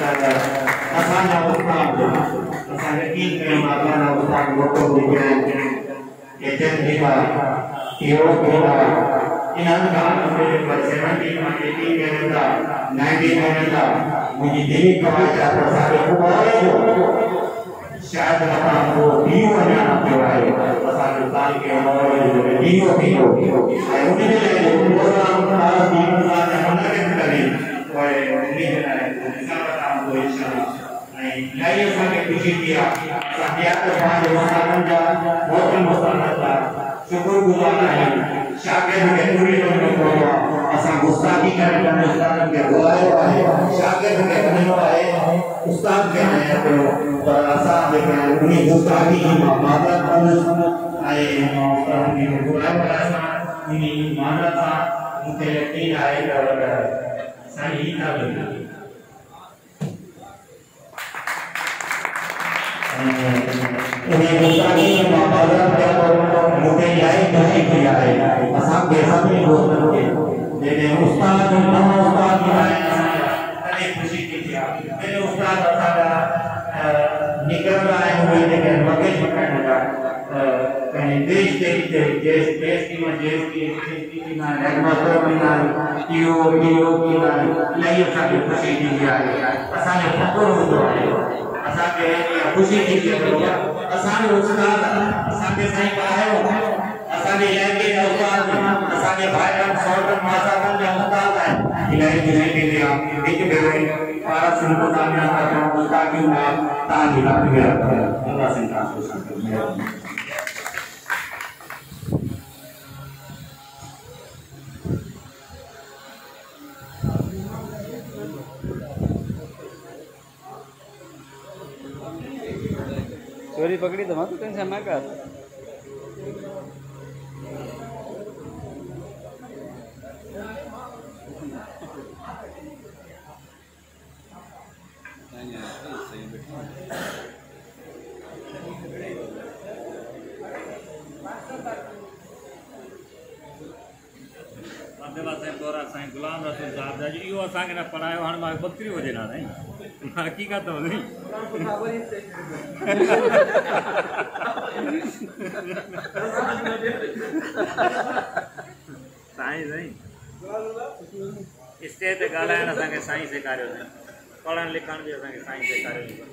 असांजा उस्ताद असांखे कीअं कयो मां उस्ताद मोटो ॾिनो ये चंदीला इहो पूरा इन्हनि खां मुंहिंजे पर 17 मां 18 महीननि जा 19 महीननि जा मुंहिंजी दिली ख़्वाहिश आहे त असांखे शायदि असां को ॾींहुं अञा न थियो आहे असांजो उस्ताद खे ॾींहुं थींदो ऐं उन जे लाइ प्रोग्राम दीन सां मनक़िद करे पोइ उन जे लाइ हिसाब किताब को इंशाअल्लाह ऐं इलाही असांखे ख़ुशी थी आहे असां ॿिया पंहिंजे उस्तादनि जा बहुत मुस्तक़बिल जा शुक्रगुज़ार आहियूं शागिर्द खे पूरी नमूने कयो आहे असां गुस्ताखी करे पंहिंजे उस्तादनि खे बुलायो आहे शागिर्द खे वञिणो आहे उस्ताद खे न कयो पर असां जेके उन गुस्ताखी जी माज़रत कंदुसि ऐं उस्तादनि खे बुलायो आहे असां उन माज़रत सां मूंखे यकीन आहे त साईं ई था वञनि उन्हें गुस्ताखी में माज़रत कयो मूंखे इलाही ख़ुशी थी आहे असां सभिनी दोस्तनि खे जेके उस्ताद नवां उस्ताद आहिनि तॾहिं ख़ुशी थी आहे मेरे उस्ताद असांजा निकिरंदा आहिनि उहे जेके मगज़ मटाइण जा कहीं देश की मां जेस की हेडमास्टर ॾींदा आहिनि इहो इलाही असांखे ख़ुशी थींदी आहे असांजो फ़ख़्रु हूंदो आहे असांखे ख़ुशी थींदी आहे असांजो उस्ताद असांखे साईं पढ़ायो असांजे इलाइक़े जा उस्ताद असांजे भाइरनि सौटनि मासातनि जा उस्ताद आहिनि इलाही ख़ुशी थींदी आहे हिकु भेरो पारस हिंदुस्तान में उस्तादियूं में तव्हांजी लाइ अल्लाह सिंह तव्हां चोरी पकड़ी तो मत टेंशन ना कर गुलाम रसूल साहब जा इहो असांखे न पढ़ायो हाणे मां बकरी हुजे ना साईं हक़ीक़त हुई साईं स्टेज ते ॻाल्हाइण असांखे साईं सेखारियो पढ़ण लिखण बि असांखे साईं सेखारियो